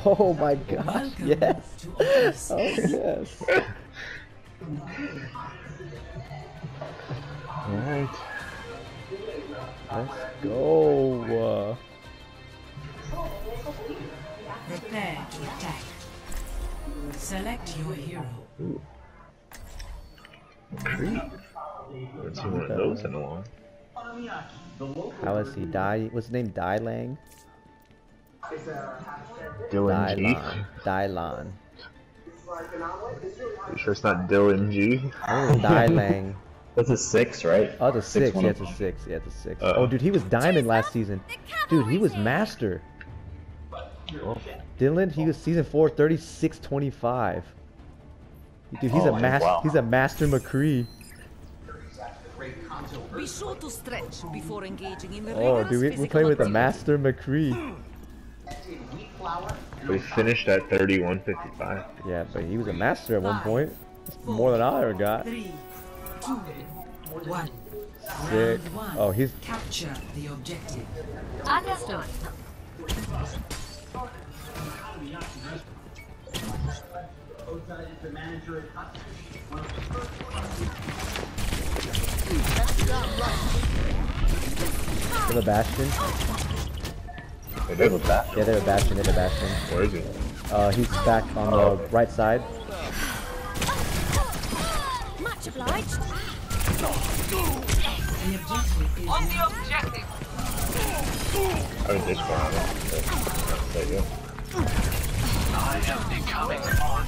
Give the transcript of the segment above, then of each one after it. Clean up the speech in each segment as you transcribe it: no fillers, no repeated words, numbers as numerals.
Oh my gosh, yes. Oh yes. Alright. Let's go. Prepare to attack. Select your hero. Ooh. Creep. Haven't seen one of those in a while. How is he? What's his name? Dylang? Dylan G. Dylan. You sure it's not Dylan G? I think it's Dylang. That's a 6, right? Oh, it's a 6. one Yeah, of it's a 6. Yeah, it's a 6. Uh-oh. Oh, dude, he was diamond last season. Dude, he was master. Oh. Dylan, he was season 4, 36-25. Dude, he's Oh, a master. wow. He's a master McCree. Be sure to stretch before engaging in the Oh, dude, we're playing with a master McCree. We finished at 31:55. Yeah, but he was a master at one point. More than I ever got. 3, 2, 1. Sick. Round 1. Oh, he's. Capture the objective. Understood. For the Bastion. They have a bat. Yeah, they're a Bastion. They're a Bastion. Where is he? He's back on the right side. Much obliged. The objective is On the objective. I was this far out. There you go. I am becoming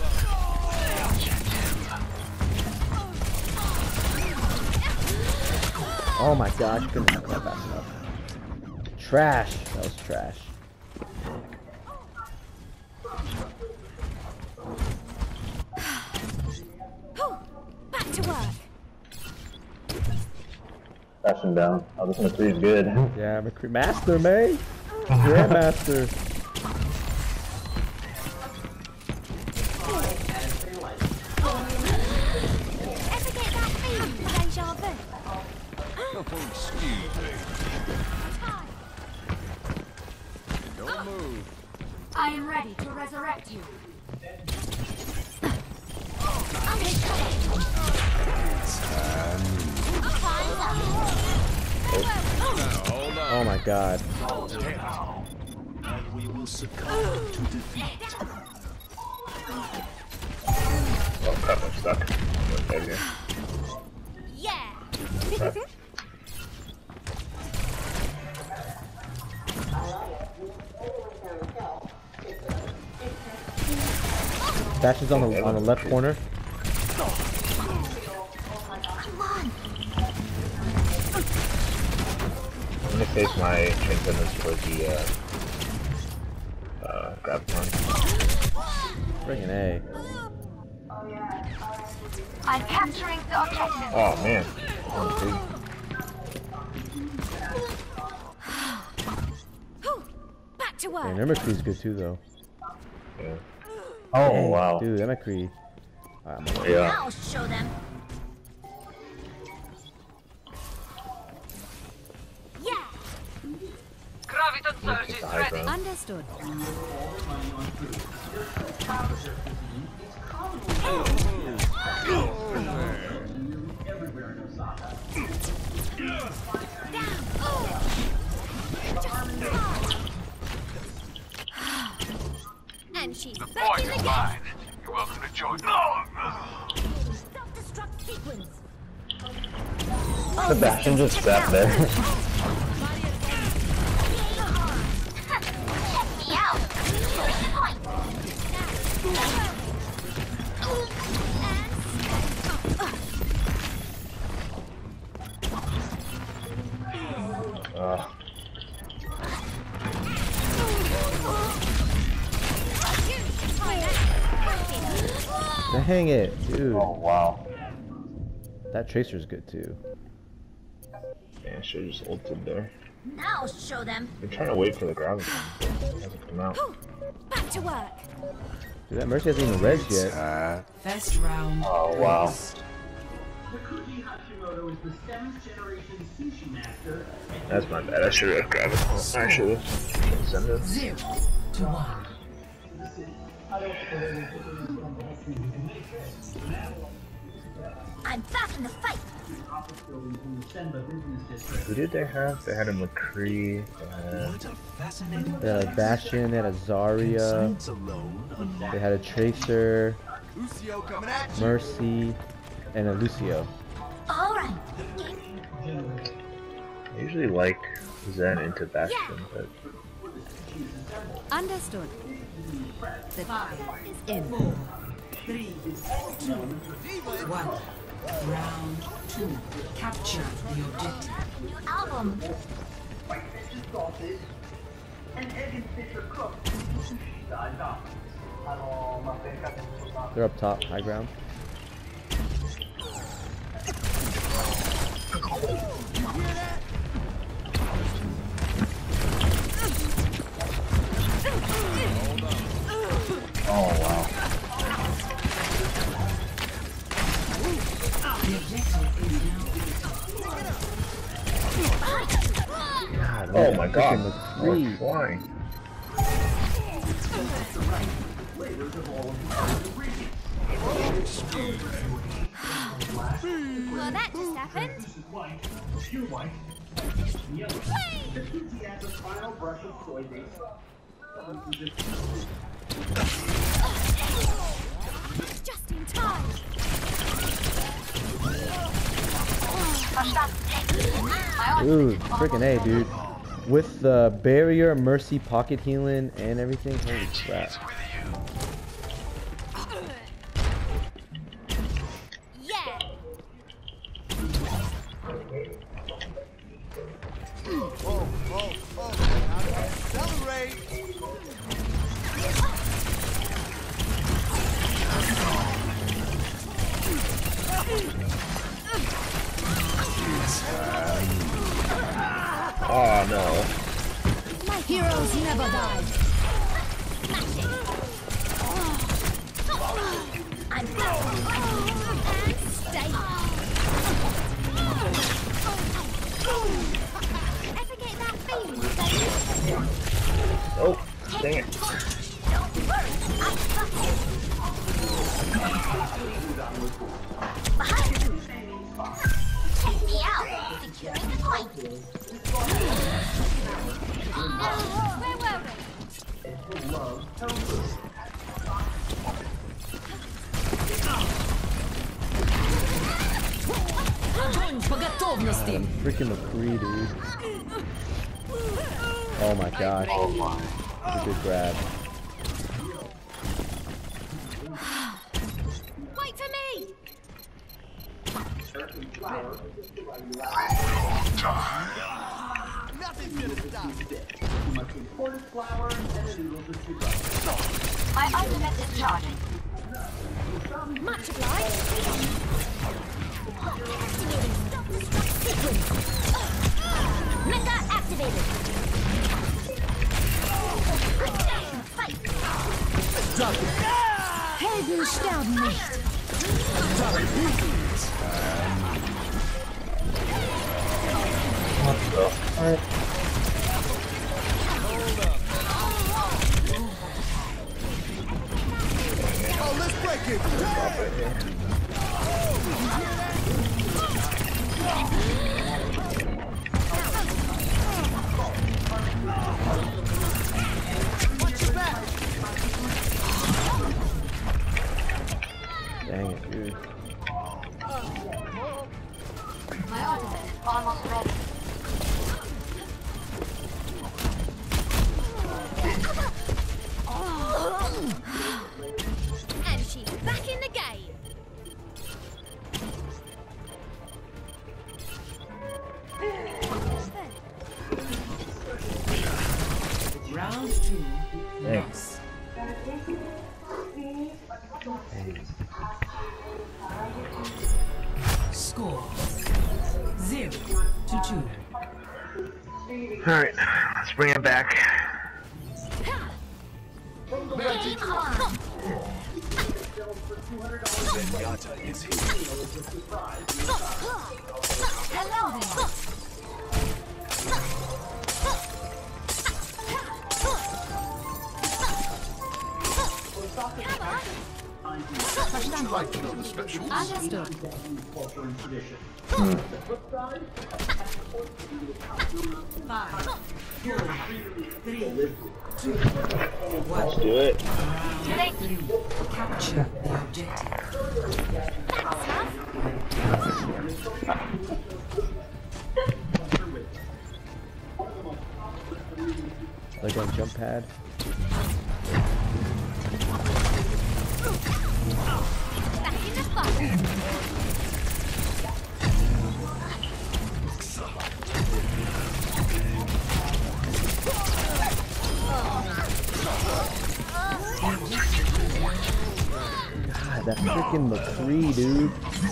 Oh my gosh, couldn't have that fast enough. Trash. That was trash. Back to work. Crashing down. Oh, this McCree is good. Yeah, McCree. Master, man. Grandmaster. Ever get that feeling, deja vu? excuse me. Don't move. I am ready to resurrect you. Hold on. Oh my god. And we will succumb to defeat. Oh crap, I'm stuck. Okay, yeah. Yeah. Bastion's on the left corner. I'm gonna face my transcendence towards the Graviton. Friggin' A. I'm capturing the objective. Oh man. Back to And work. their McCree's good too, though. Yeah. Oh, Dang, wow. Dude, that McCree. Yeah. I'll show them. Yeah. Graviton surge Take is the high ready. ground. Understood. And she's The back point in is again. mine. You're welcome to join. Self-destruct sequence. Sebastian just sat there. Check me out. Dang it, dude. Oh, wow. That Tracer's good too. Man, I should've just ulted there. Now show them. I'm trying to wait for the Graviton. It hasn't come out. Back to work. Dude, that Mercy hasn't even res yet. first round. Oh, wow. That's my bad. I should've Graviton. I should've transcended. 0 to 1. I'm back in the fight. Who did they have? They had a McCree. They had a Bastion, they had a Zarya, they had a Tracer, Mercy, and a Lucio. All right. I usually like Zen into Bastion, but Understood. The Five, is in. 4, 3, 2, 1. Round 2. Capture the objective. New album. They're up top, high ground. Oh wow. The objective is now. God, oh my god, freaking we're flying. Well, that just happened. Just in time. Dude, freaking A, dude. With the barrier, Mercy, pocket healing, and everything, holy crap. Yeah. Oh no. My heroes never die. Smash it. I'm back. And stay. Ever get that feeling, Dave? Oh, dang it. Don't worry, I got you. Behind you. Check me out. Securing the point. Where were we? Огонь по готовности! I'm freaking McCree, dude. Oh my gosh. That's a good grab. Wait for me! My ultimate is charging. Much obliged. Activating self-destruct sequence. Mecha activated. Fight. Helden sterben nicht. Dang it, dude. My ultimate is almost ready. And she's back in the game. Round 2. Thanks. Score 0-2. Alright, let's bring it back. Zenyatta is here. Hello there. Would you like to know the specials? Understood. Five, four, three, two, Let's do it. capture the objective. Like on jump pad. Back in the fire. God, that freaking McCree, dude.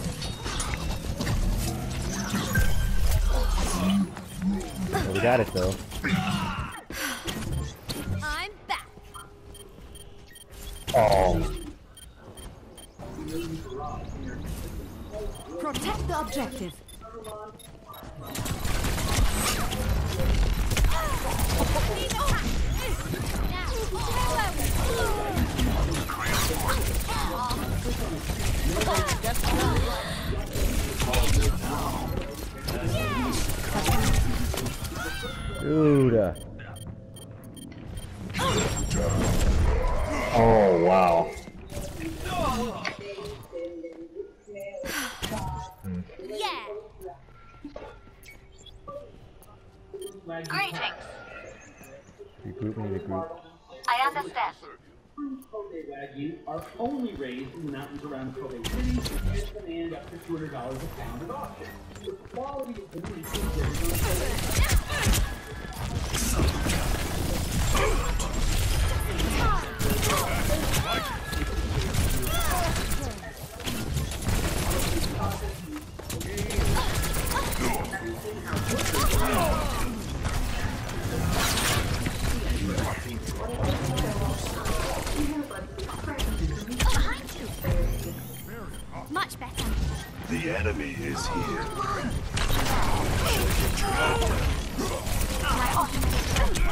Well, we got it though. I'm back. Oh, Protect the objective. Dude. oh wow. Yeah. Greetings. Regroup, we need a group. I understand. Kobe Wagyu are only raised in the mountains around Kobe City and command up to $200 a pound at auction. The quality of the meat is very good. Behind you. Much better. The enemy is here. My ultimate is ready.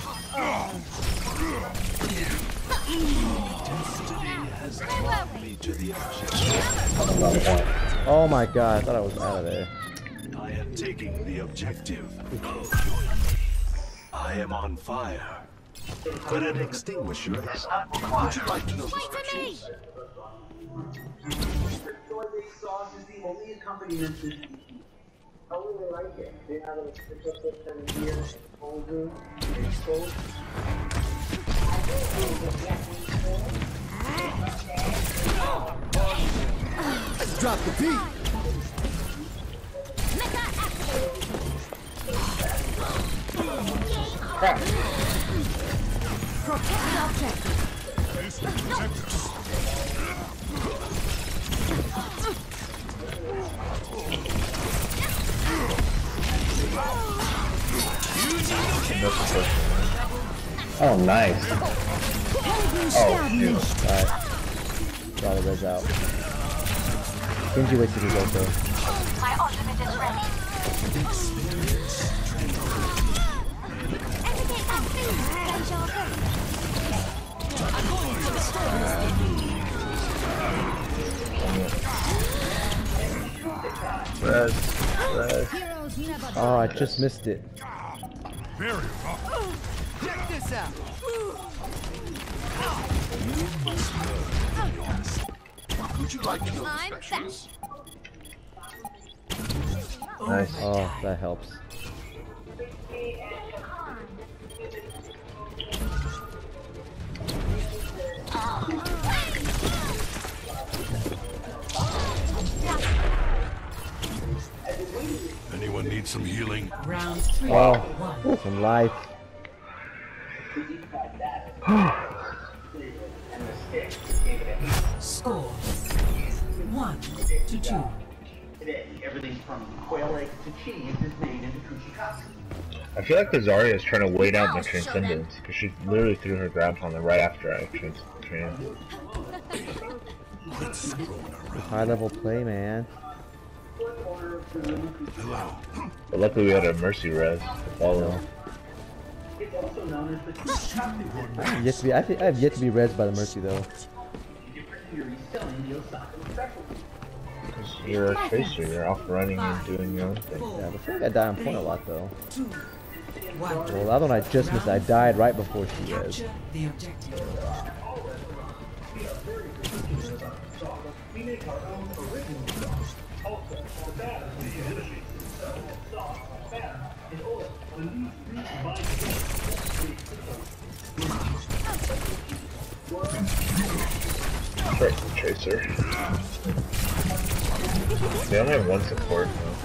Has brought me to the objective. That's on point. Oh my god, I thought I was out of there. I am taking the objective. I am on fire. But an extinguisher is not required. Would you like to know the Wait for me. specials? Soy-based sauce is the only accompaniment to I really like it. They have a special system here, over, exposed. Drop the beat. Mecha activate. Protect the objective. Oh, nice. Oh, shoot. Alright. Got the res out. Genji wasted his ult though. My ultimate is ready. Educate that fiend. Deja vu. Res. Heroes never die. Oh, I just missed it. Check this out. Would you like to know the I'm specials? Nice. Oh, that helps. Anyone need some healing? Round three. Oh, some life. Score 1-2. Today, everything from quail eggs to cheese is made into kushikatsu. I feel like the Zarya is trying to wait out my Transcendence, because she literally threw her grabs on them right after I trans. High level play, man. Hello. But luckily we had a Mercy res to follow. It's also known as the captive I have yet to be rezzed by the Mercy though. different theories selling the Osaka specialty. Because you're a tracer, you're off running and doing your own thing. Yeah, but I feel like I die on point a lot though. Well, that one I just missed. I died right before she rezzed. The objective. We make our own original sauce. Also, for that, the energy. Sauce, fat, and oil. When these three combine Tracer, tracer. They only have one support though.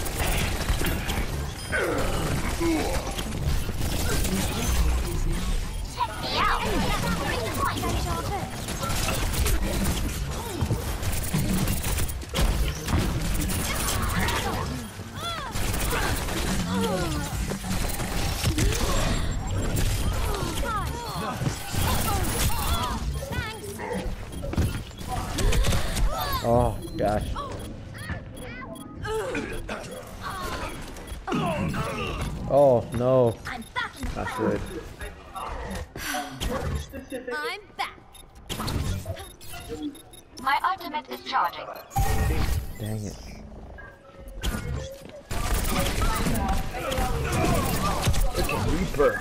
Oh gosh. Oh no. I'm back in the Not fight. good. I'm back. My ultimate is charging. Dang it. Reaper.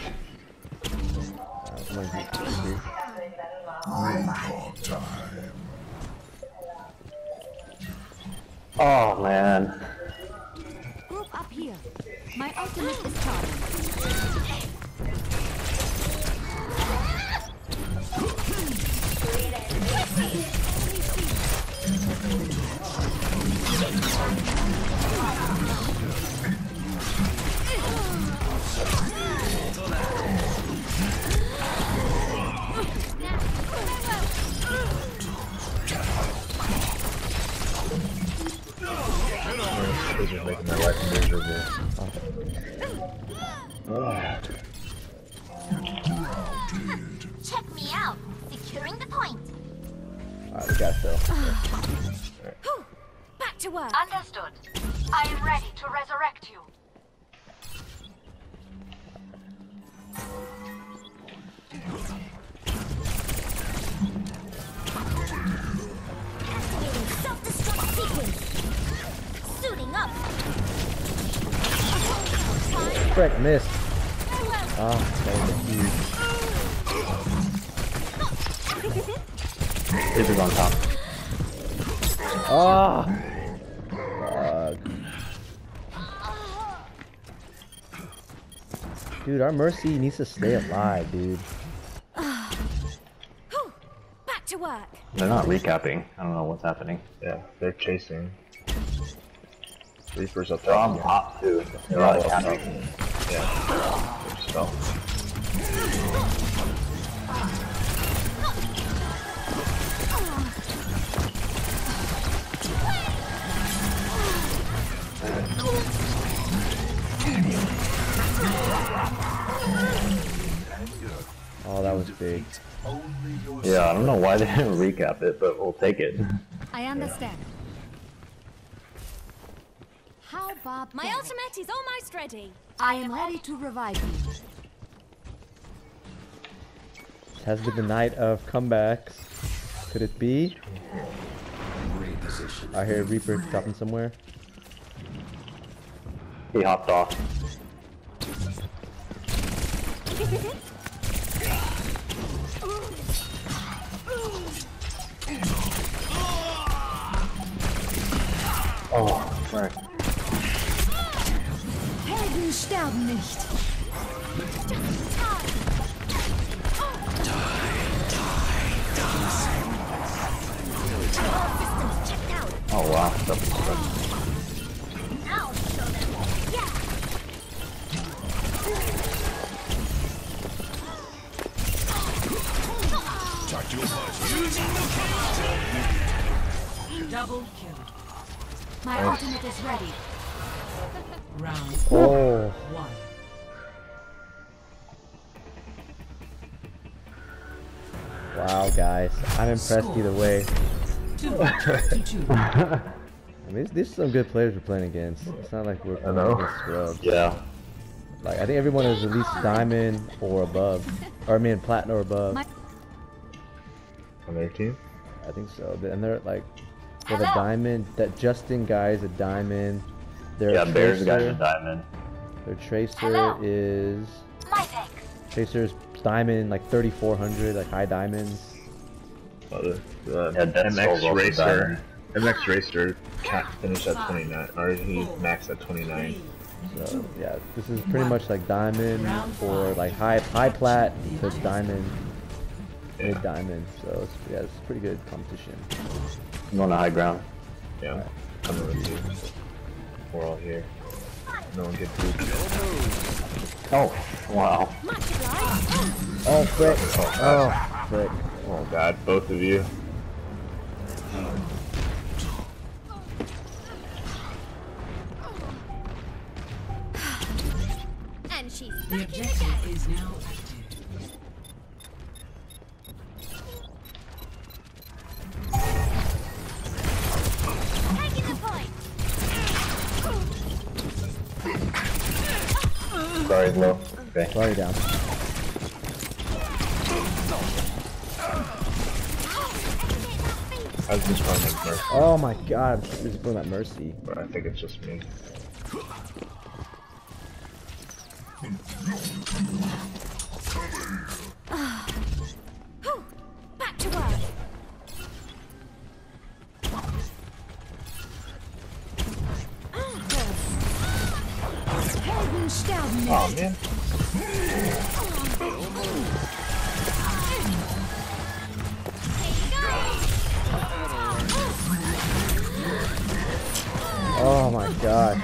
Oh man. Group up here. My ultimate is charging. This is making my life miserable. Check me out. Securing the point. Alright, we got though. Back to work. Understood. I am ready to resurrect you. Activating self-destruct sequence. Suiting up. Frick, missed. Oh, that was huge. Reaper's on top. Oh! Dude, our Mercy needs to stay alive, dude. Back to work. They're not recapping. I don't know what's happening. Yeah, they're chasing. Reaper's up They're on top. top too. They're They're all not up capping. Yeah. They just fell. Oh, that was big. Yeah, I don't know why they didn't recap it, but we'll take it. I understand. How about My that? ultimate is almost ready. I am ready to revive you. This has been the night of comebacks. Could it be? I hear Reaper dropping somewhere. He hopped off. Oh, right. Helden sterben nicht. Oh wow. I'll show them. Yeah. Double kill. My ultimate is ready. Round Oh, 1. wow, guys. I'm impressed either way. 2 to 2. I mean, these are some good players we're playing against. It's not like we're playing know. against scrubs. Yeah. Like I think everyone is at least diamond or above, or I mean platinum or above. On their team? I think so. And they're like, they have a diamond. That Justin guy is a diamond. Their Yeah, Bear's got a Tracer, diamond. their Tracer is Tracer's diamond like 3,400, like high diamonds. Oh, Yeah, Dead Skull's MX also Racer. diamond. MX Racer finished at 29, or he maxed at 29. So yeah, this is pretty much like diamond or like high plat to diamond, mid diamond. So it's, yeah, it's pretty good competition. I'm going to high ground. Yeah, coming with you. We're all here. No one gets food. Oh, wow. Oh frick! Oh frick! Oh god, both of you. And she's The back in the game. objective is now active. Taking the point. Sorry, low. Okay. Sorry down. I was just trying to make Mercy, Oh my god! This is from that Mercy. but I think it's just me. Back to work. Heldensterben Oh nicht. man. Oh my god!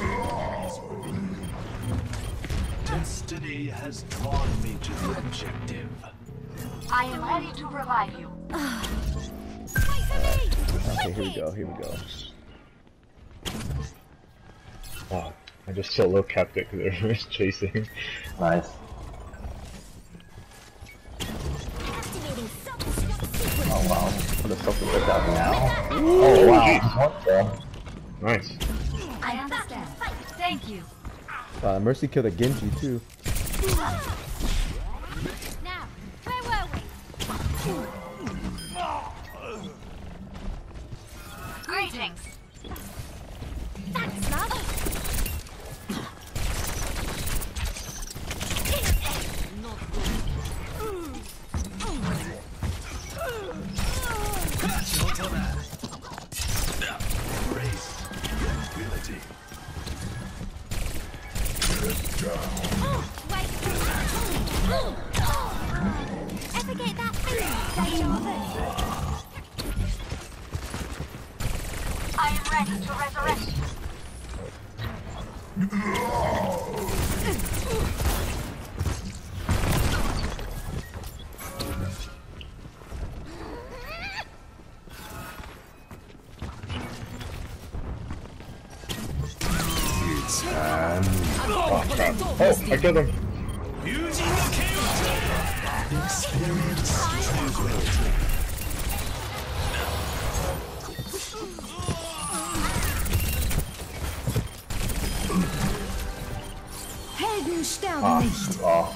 Destiny has drawn me to the objective. I am ready to revive you. Okay, here we go. Here we go. Wow. I just solo kept it because everyone was chasing. Nice. Activating self-destruct sequence. Oh, wow. What a self pick out now. Oh, wow. What the? Nice. I understand. Thank you. Mercy killed a Genji too. Now, where were we? Greetings. Thanks, love. Grace, ability. Wait. Ever get that feeling? Deja vu. I am ready to resurrect you. Oh, crap. Oh, I killed him. Experience tranquility. Helden sterben nicht. Oh.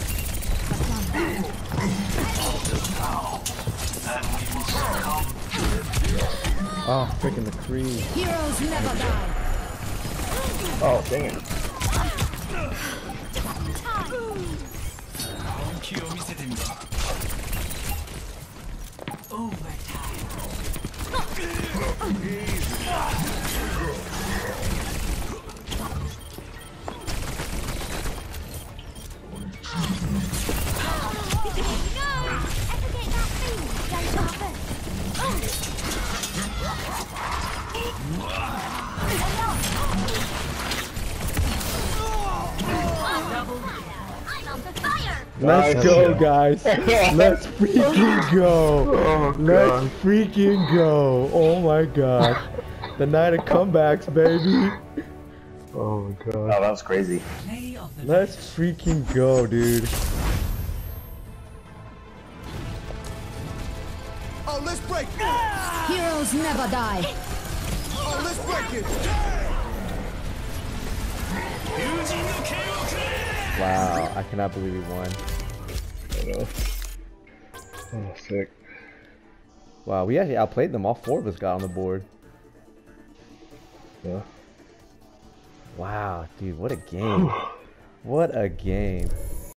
Oh, freaking the Kree. Heroes never die. Oh, dang it. Let's Nice. go, guys. Let's freaking go. Oh, Let's freaking go. Oh my gosh. The night of comebacks, baby. Oh my god. Oh, that was crazy. Play of the Let's freaking go, dude. Oh, let's break it! Heroes never die. Oh, let's break it! Wow, I cannot believe we won. I know. Oh, sick. Wow, we actually outplayed them. All 4 of us got on the board. Yeah. Wow, dude, what a game. What a game.